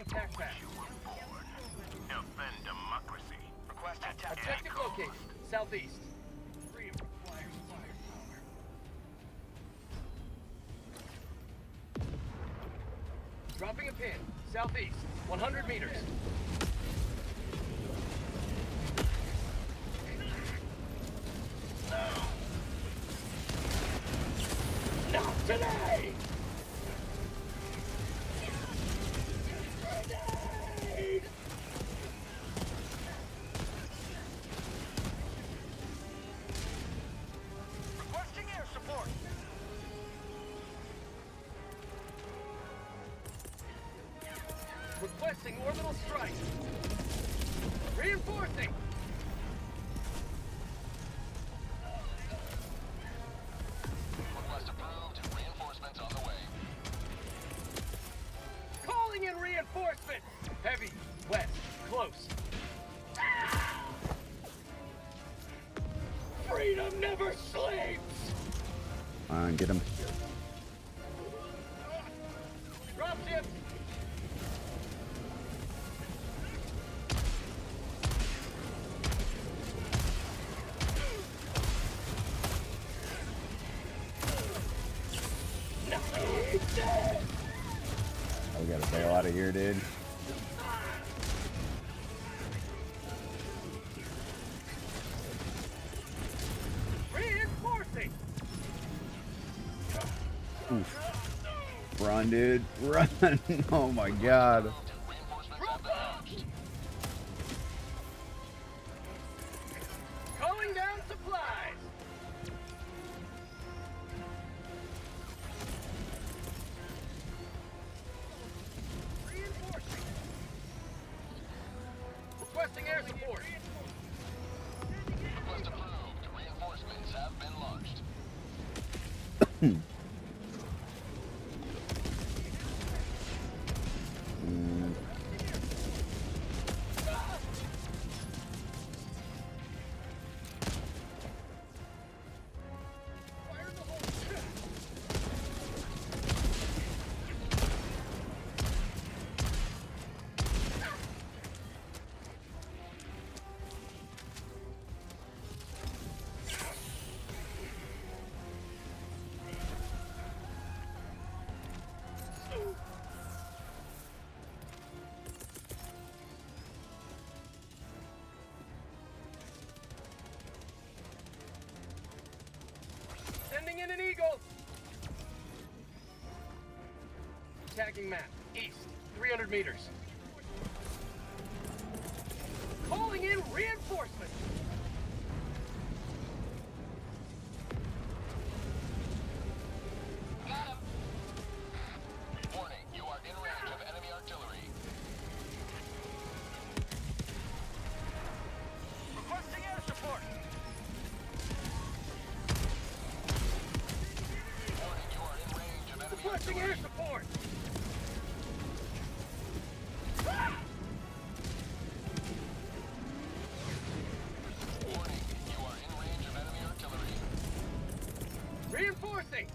Deploying tac pack. Defend democracy. Request attack. Objective located. Southeast. Freedom requires firepower. Dropping a pin. Southeast. 100 meters. Not today! Grenade! Requesting air support. Requesting orbital strike. Reinforcing. Request approved. Reinforcements on the way. Calling in reinforcements. Heavy. West. Close. Freedom never sleeps. Get him. Dropship. We gotta bail out of here, dude. Reinforcing. Oof. Run, dude. Run. Oh my god. Reinforcements have been launched. Calling down supplies. Reinforcing. Requesting air support. Request approved. Reinforcements have been launched. Fire in the hole. Sending in an eagle. Tagging map. East. 300 meters. Calling in reinforcements. Got him. Warning, you are in range of enemy artillery. Requesting air support. Warning, you are in range of enemy Requesting artillery. air support. Warning, you are in range of enemy artillery. Reinforcing.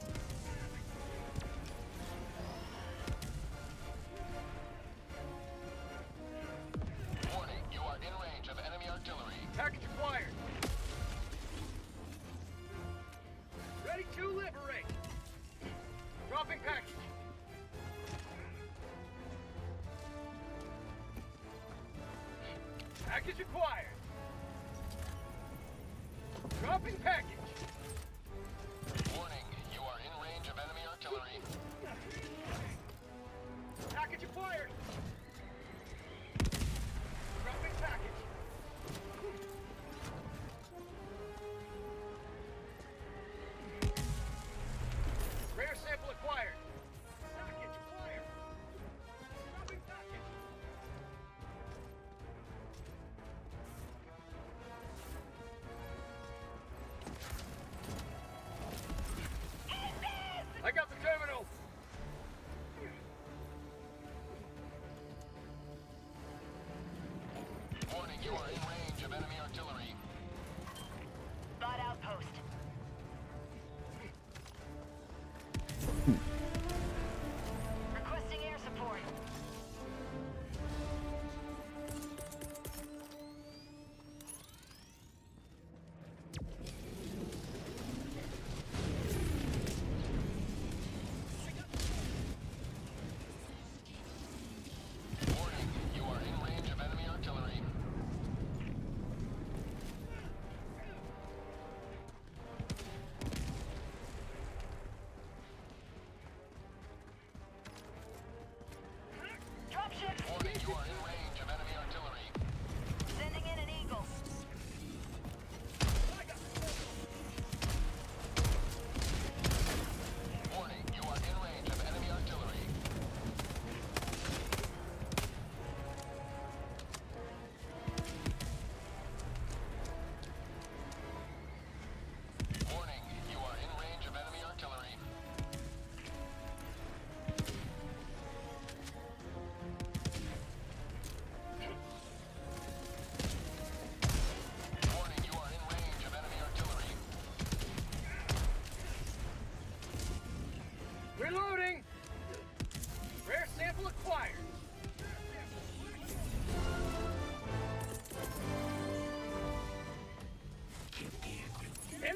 Warning, you are in range of enemy artillery. Package acquired. Ready to liberate. Dropping package. Package acquired. Dropping package. Warning, you are in range of enemy artillery. Package acquired. Dropping package. Rare sample acquired. Package acquired. Dropping package. I got the terminal.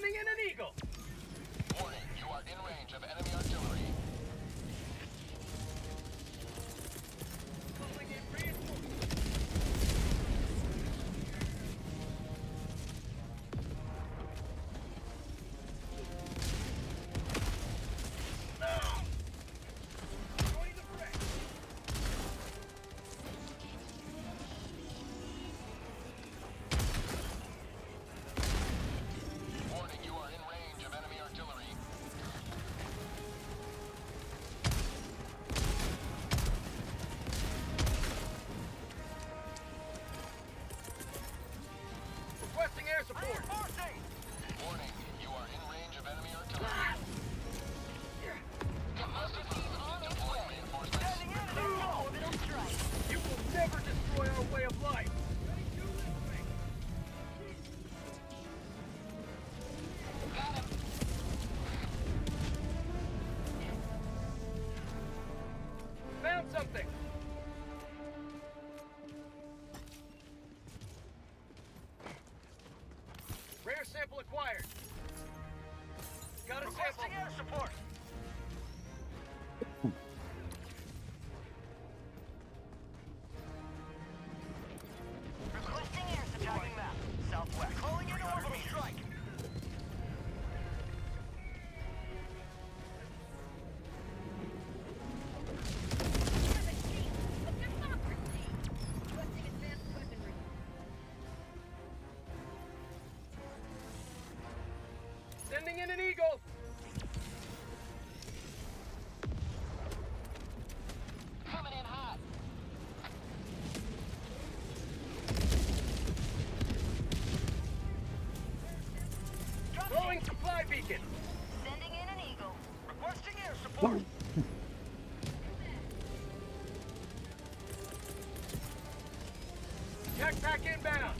Sending in an Eagle. Warning, you are in range of enemy artillery. Calling in reinforcements. Join the fray. Warning, you are in range of enemy artillery. Requesting air support. Reinforcing! Warning, you are in range of enemy artillery. Emergencies on deploy reinforcements. Standing in an eagle! Orbital strike. You will never destroy our way of life. Got him. Found something. Rare sample acquired. Got a sample. Requesting air support. Requesting air support. Tracking map. Southwest. Calling in orbital strike. Sending in an Eagle. Coming in hot. Throwing supply beacon. Sending in an eagle. Requesting air support. Tech pack inbound.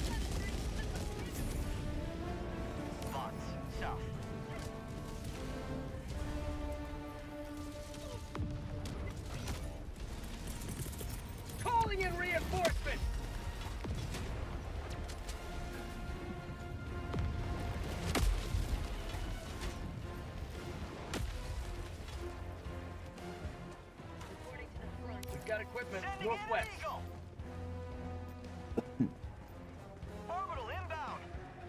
Box. South. Calling in reinforcements. We've got equipment Sending northwest. in an eagle. Orbital inbound.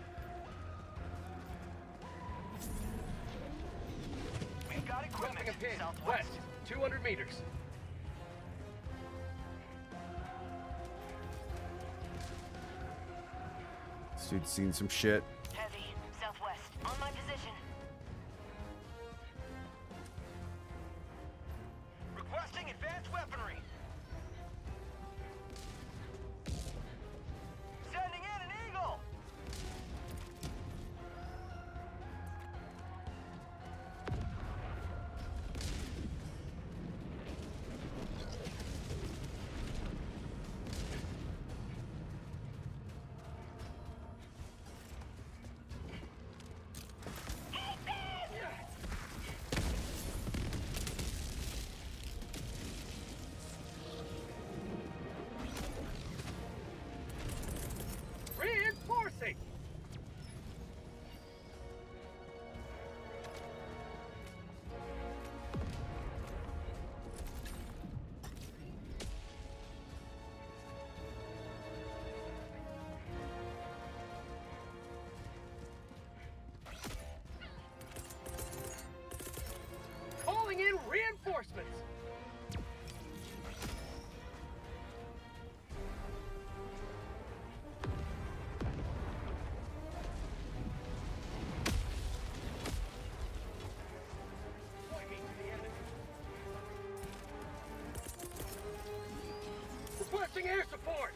We've got equipment. Dropping a pin Southwest. west, 200 meters. This dude's seen some shit. Heavy. Southwest. On my position. Requesting advanced weaponry. Sending in an eagle. Reinforcing. Calling in reinforcements. Point me to the enemy. Requesting air support.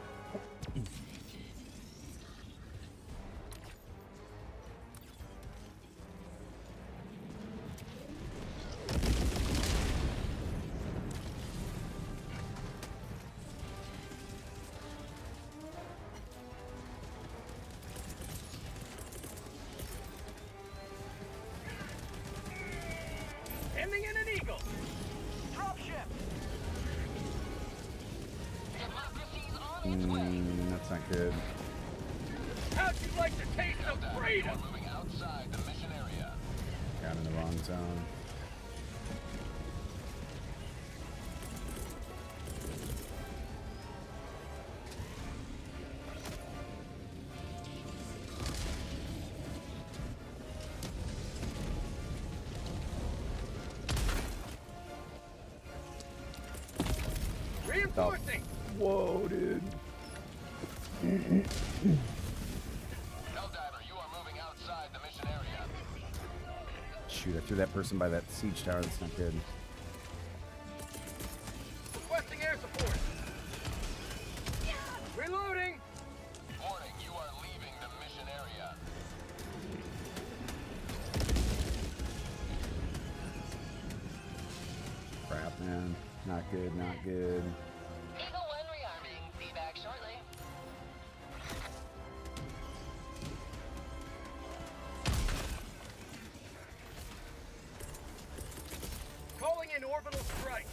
Sending in an Eagle. Dropship. Democracy's on its way. That's not good. How'd you like to taste of freedom? Moving out. outside the mission area. Got in the wrong zone. Reinforcing! Whoa, dude. Helldiver, you are moving outside the mission area. Shoot, I threw that person by that siege tower. That's not good. Requesting air support! Reloading! Warning, you are leaving the mission area. Crap, man. Not good, not good. Eagle 1 rearming. Be back shortly. Calling in orbital strike!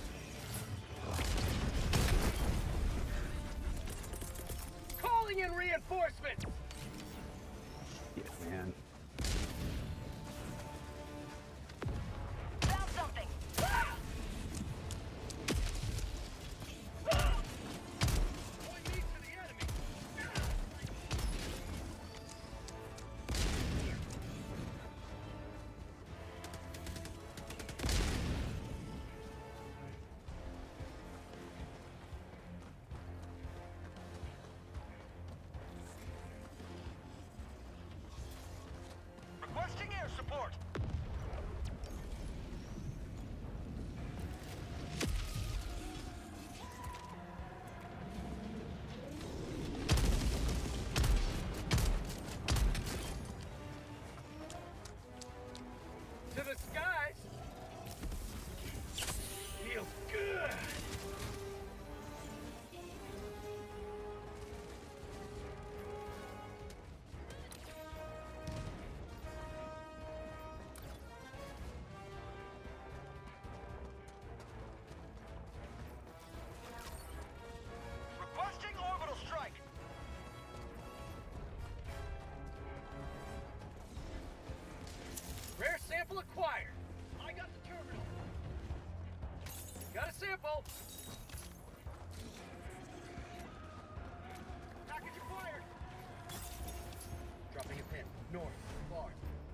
Calling in reinforcements! Yeah, man. Found something. Calling these to the enemy! Requesting air support. To the skies! Feels good! Requesting orbital strike. Rare sample acquired! I got the terminal! Got a sample! Package acquired! Dropping a pin. North. Far.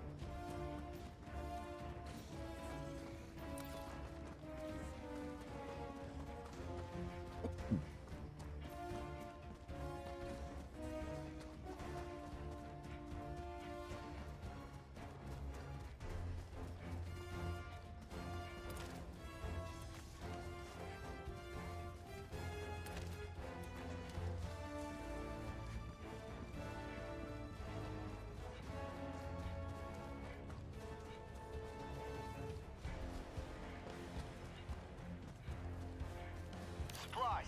Supplies.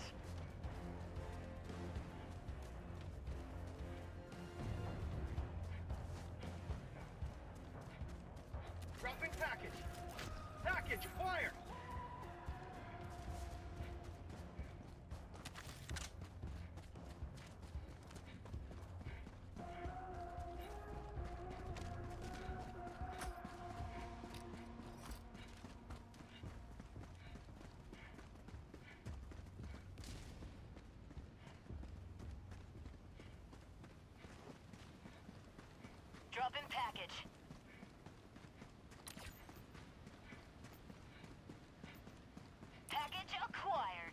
Dropping package. Package acquired! Dropping package. Package acquired.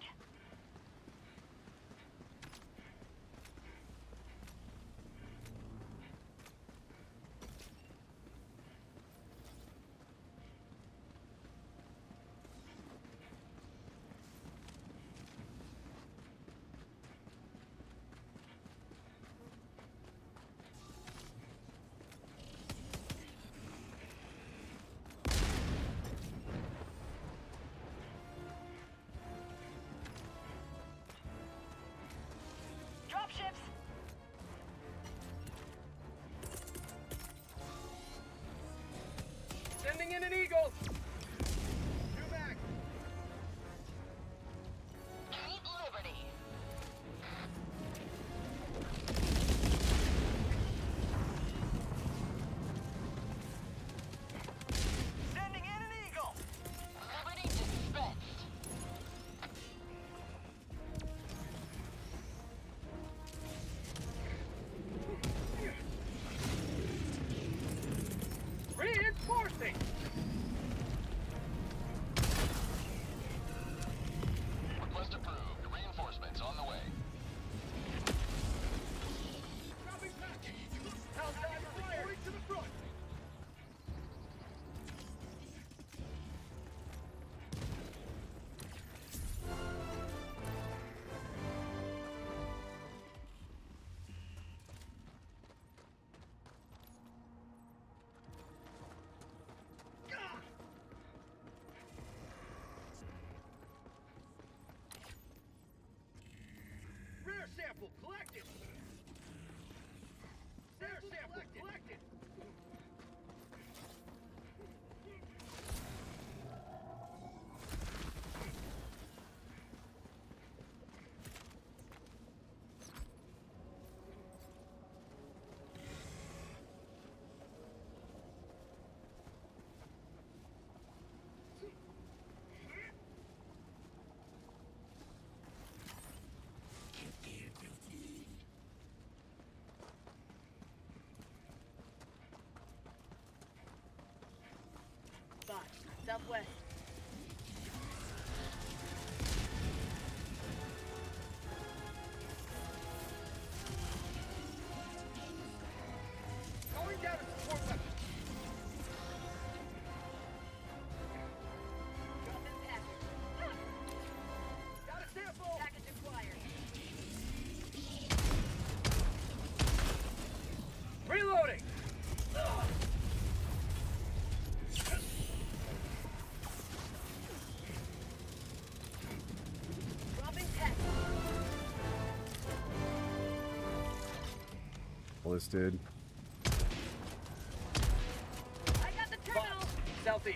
Southwest. Going down to support weapons. Drop in package. Got a sample. Package acquired. Reloading. Dropping package. Ballisted. I got the terminal. Southeast.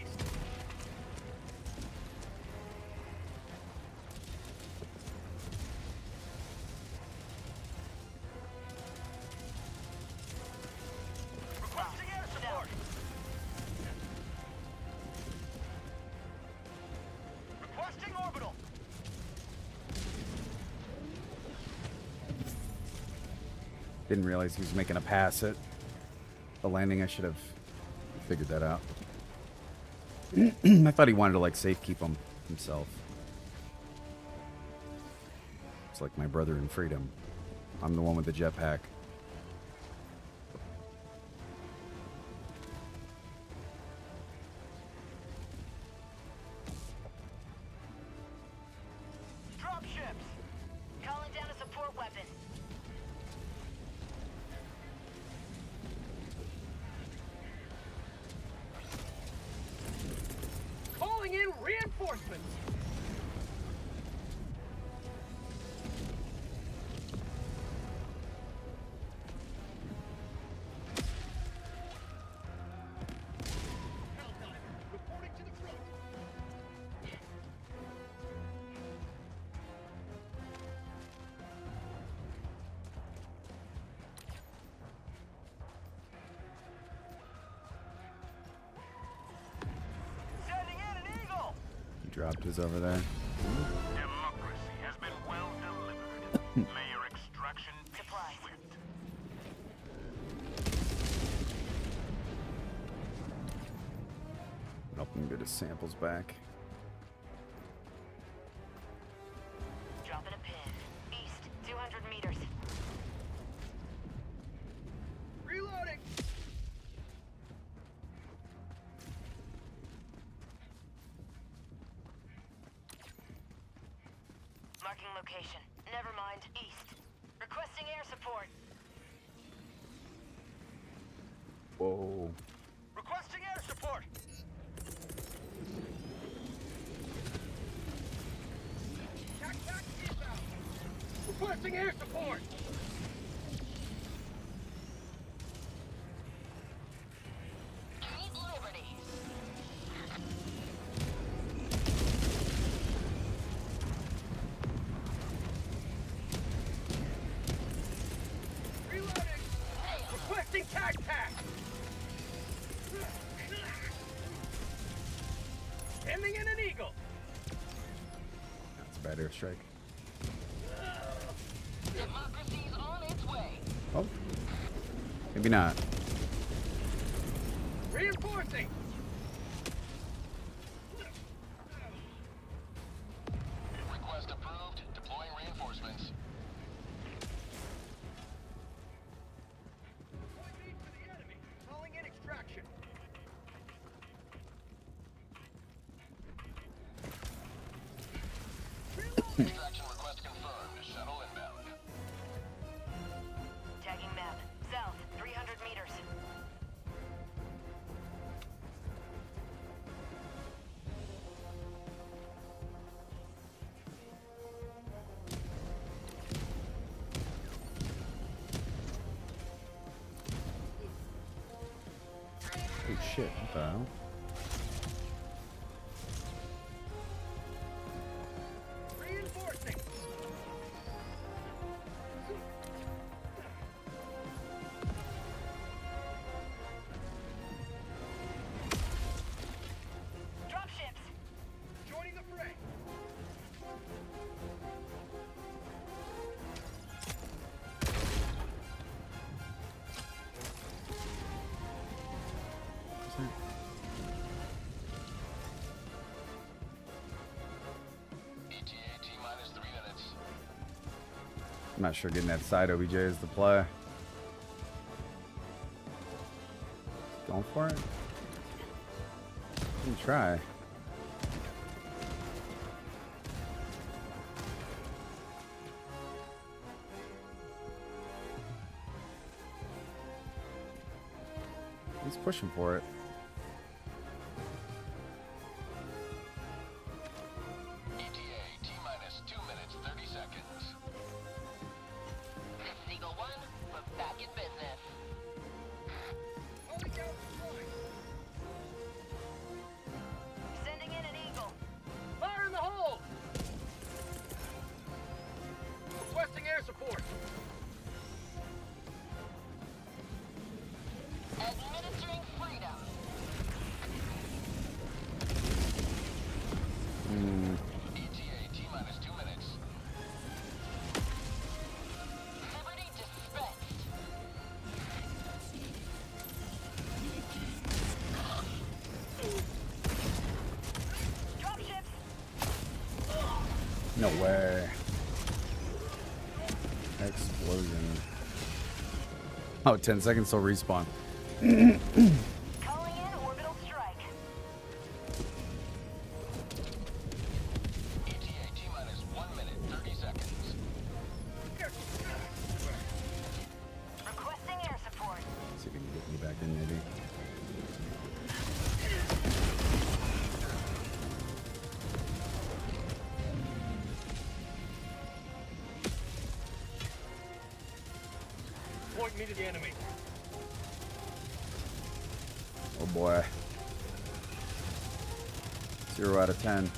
Requesting air support. Requesting orbital. Didn't realize he was making a pass at the landing. I should have figured that out. I thought he wanted to like safe keep him himself. It's like my brother in Freedom. I'm the one with the jetpack. Dropships. Calling down a support weapon. Calling in reinforcements. Reporting to the front. Sending in an eagle. He dropped his over there. Democracy has been well delivered. May your extraction be Supplies. swift. Help him get his samples back. Dropping a pin. East, 200 meters. Reloading. Marking location. Never mind. East. Requesting air support. Whoa. Requesting air support. Tac inbound. Requesting air support. Sweet liberties. Reloading. Requesting tag pack. Sending in an eagle. That's a bad airstrike. Democracy's on its way. Oh. Maybe not. Reinforcing. Request approved. Deploying reinforcements. Point lead for the enemy. Calling in extraction. Extraction request confirmed. Shuttle inbound. Tagging map. South, 300 meters. Oh shit, what the hell? Reinforcing. Dropships. Joining the fray. I'm not sure getting that side OBJ is the play. Going for it? You can try. He's pushing for it. ETA, T-minus 2 minutes, 30 seconds. This is Eagle 1. We're back in business. Holding down the point. Sending in an Eagle. Fire in the hole! Requesting air support. Administering freedom. ETA, T-minus 2 minutes. Liberty dispensed. Dropships. No way. Explosion. Oh, 10 seconds till respawn. Calling in orbital strike. ETA, T-minus 1 minute, 30 seconds. Requesting air support. See if we can get me back in, maybe. Point me to the enemy. Oh boy. 0 out of 10.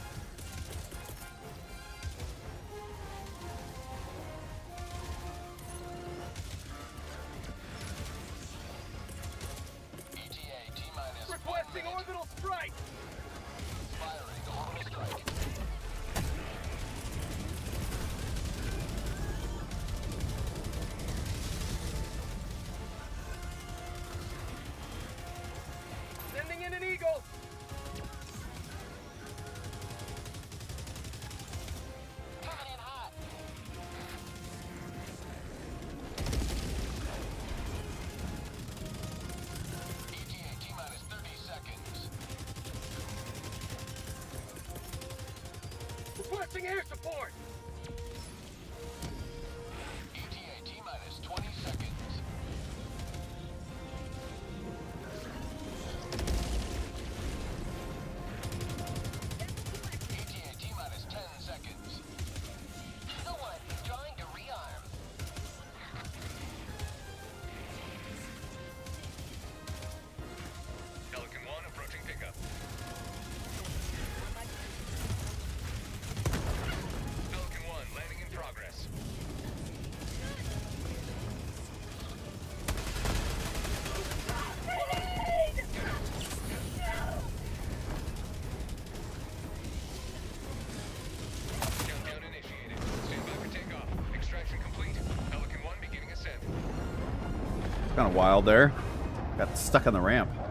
ETA, T-minus 1 Requesting minute. orbital strike. Firing orbital strike. Sending in an eagle. Coming in hot. ETA, T-minus 30 seconds. Requesting air support. ETA, T-minus 20 seconds. ETA, T-minus 10 seconds. Someone trying to rearm. Pelican 1 approaching pickup. Pelican 1 landing in progress. Countdown initiated. Stand by for takeoff. Extraction complete. Pelican 1 beginning ascent. Kind of wild there. Got stuck on the ramp.